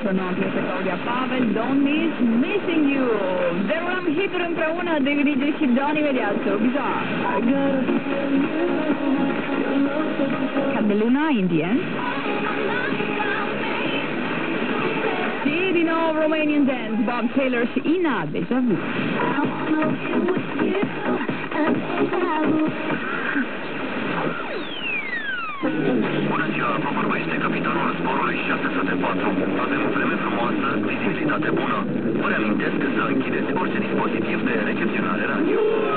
o nouă piesă Claudia Pavel, Don't Miss Missing You. Derulăm hituri împreună, David DJ și Don imediat, So Bizarre. Cat de Luna, In The End. Și din nou Romanian Dance, Bob Taylor și Ina, Deja Vu. Bună ziua, vă vorbește capitanul zborului 604. Avem vreme frumoasă, vizibilitate bună. Vă reamintesc să închideți orice dispozitiv de recepționare radio.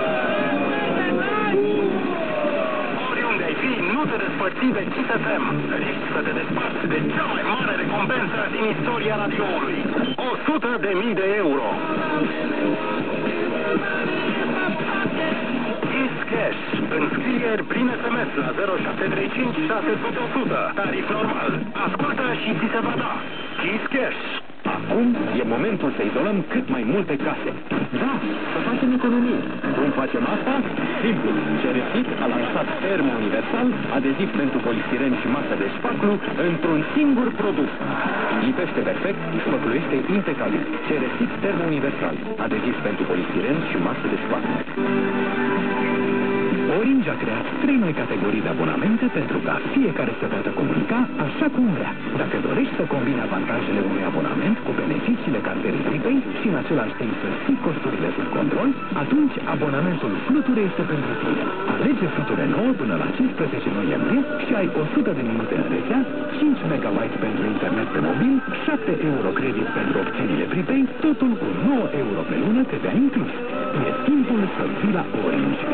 Oriunde ai fi, nu te despărți de Kiss FM. Risci să te desparți de cea mai mare recompensă din istoria radioului. 100.000 de euro. Kiss Cash. Înscrieri prin SMS la 0735 600 100. Tarif normal. Ascultă și ți se va da. Kiss Cash. Acum e momentul să izolăm cât mai multe case. Da, să facem economie. Cum facem asta? Simplu. Ceresit a lansat Termo Universal, adeziv pentru polistiren și masă de spaclu, într-un singur produs. Lipește perfect, spăcluiește impecabil. Ceresit Termo Universal, adeziv pentru polistiren și masă de spaclu. Orange a creat 3 noi categorii de abonamente pentru ca fiecare să poată comunica așa cum vrea. Dacă dorești să combini avantajele unui abonament cu beneficiile cartelei prepaid și în același timp să ții costurile sub control, atunci abonamentul Fluture este pentru tine. Alege Fluture 9 până la 15 noiembrie și ai 100 de minute în rețea, 5 MB pentru internet pe mobil, 7 euro credit pentru opțiunile prepaid, totul cu 9 euro pe lună TVA inclus. E timpul să vii la Orange.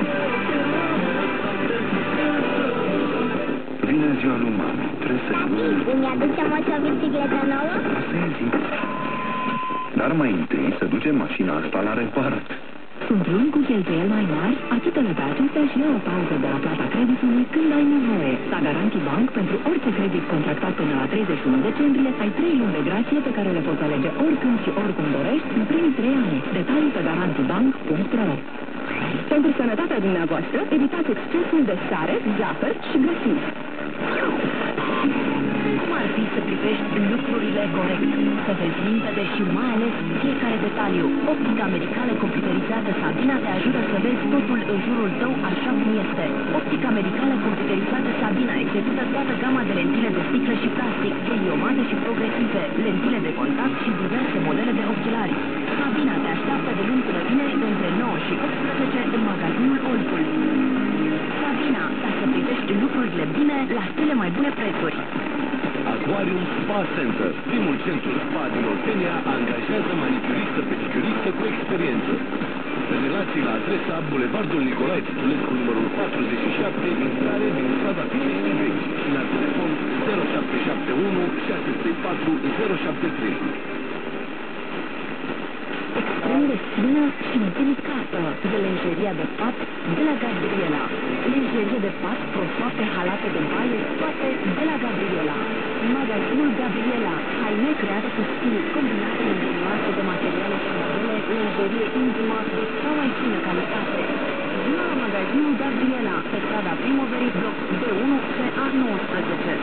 Vine ziua lui mami. Trebuie să Îmi aducem o bicicletă nouă? Asta e zi. Dar mai întâi să ducem mașina asta la reparat. Sunt luni cu cheltuieli mai mari? Achită-le pe acestea și ia o pauză de la plata creditului când ai nevoie. La Garanti Bank, pentru orice credit contractat până la 31 decembrie, ai 3 luni de grație pe care le poți alege oricând și oricum dorești în primii 3 ani. Detalii pe garantibank.ro. Pentru sănătatea dumneavoastră, evitați excesul de sare, zahăr și grăsimi. Cum ar fi să privești lucrurile corect, să vezi limpede și mai ales fiecare detaliu? Optica medicală computerizată Sabina te ajută să vezi totul în jurul tău așa cum este. Optica medicală computerizată Sabina execută toată gama de lentile de sticlă și plastic, heliomate și progresive, lentile de contact și diverse modele de ochelari. Sabina te așteaptă de luni până vineri între 9 și 18 în magazinul Olcul. Sabina, ca să privești lucrurile bine la cele mai bune prețuri. Aquarium Spa Center, primul centru spa din Oltenia, angajează manicuristă pedicuristă cu experiență. Relații la adresa Bulevardul Nicolae Titulescu, numărul 47, intrare din strada Pitești Vechi și la telefon 0771 634 073. Extrem de fină și delicată de lenjeria de pat de la Gabriela. Lenjerie de pat, prosoape, halate de baie, toate de la Gabriela. Magazinul Gabriela, haine create cu stil, combinate ingenioase de materiale și modele, lenjerie intimă de cea mai fină calitate. Vino la magazinul Gabriela, pe strada Primăverii, bloc B1 pe A19.